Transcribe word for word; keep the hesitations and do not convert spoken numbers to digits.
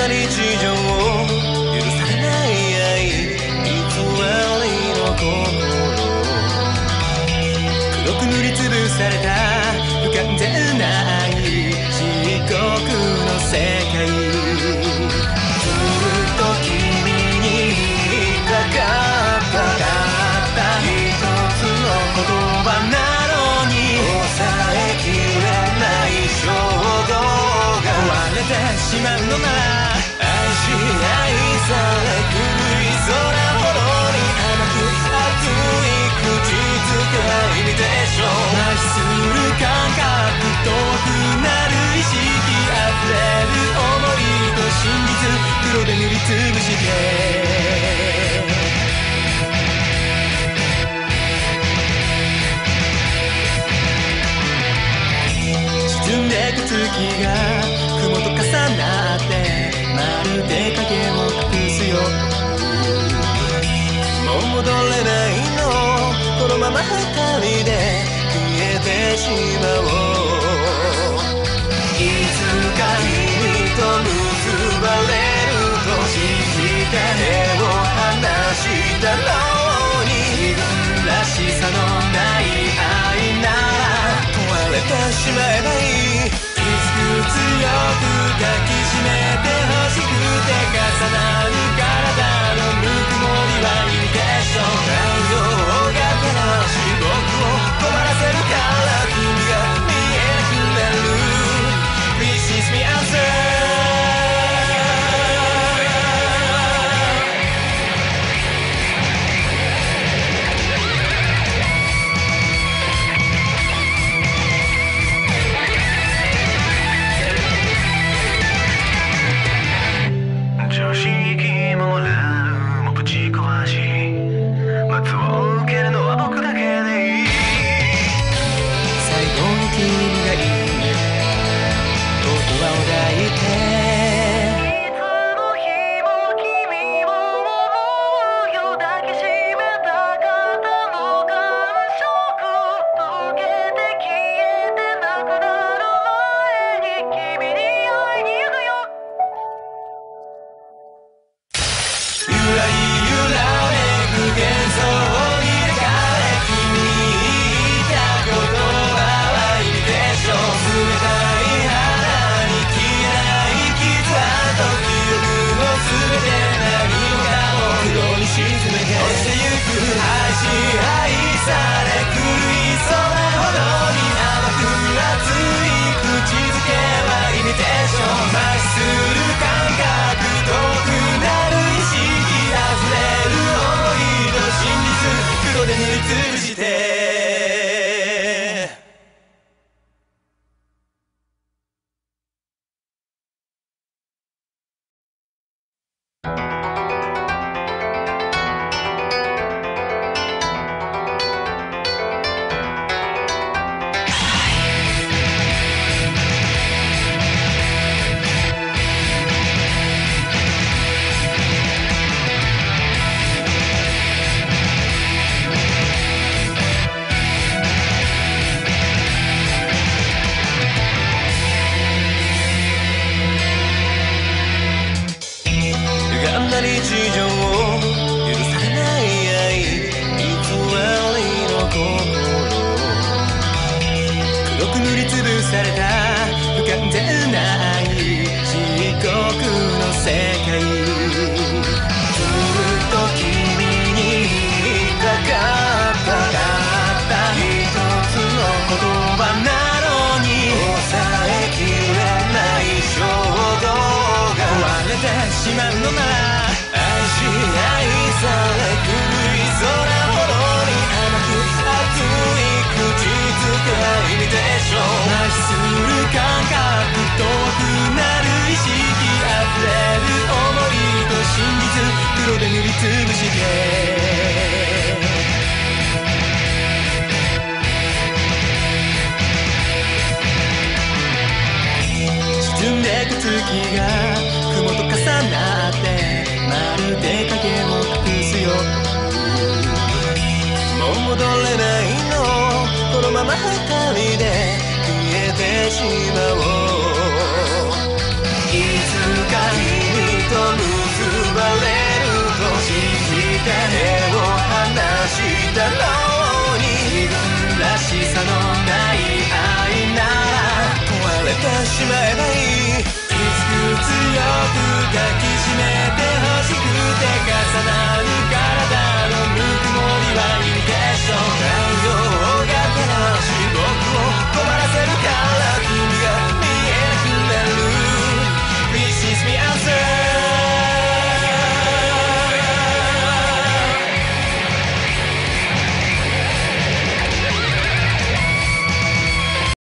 な日常を許されない愛、偽りの心、黒く塗りつぶされた不完全な愛、漆黒の世界、ずっと君に言いたかったたった一つの言葉なのに、抑えきれない衝動が壊れてしまうのなら、愛し愛され狂い空ほどに甘く熱い口づけイミテーション、麻痺する感覚、遠くなる意識、溢れる想いと真実、黒で塗りつぶして沈んでく月が雲と重なってまるで影を隠すよ、もう戻れないの、このまま二人で消えてしまおう、いつか君と結ばれると信じて手を離したのに、自分らしさのない愛なら壊れてしまえばいい、きつく強く抱きしめて欲しくて重なる体のぬくもりはイミテーション、太陽が照らし僕を困らせるから君が見えなくなる This is me answer。沈んでく月が雲と重なってまるで影を隠すよ、もう戻れないの、このまま二人で消えてしまおう、いつか君手を離したのに、自分らしさのない愛なら壊れてしまえばいい。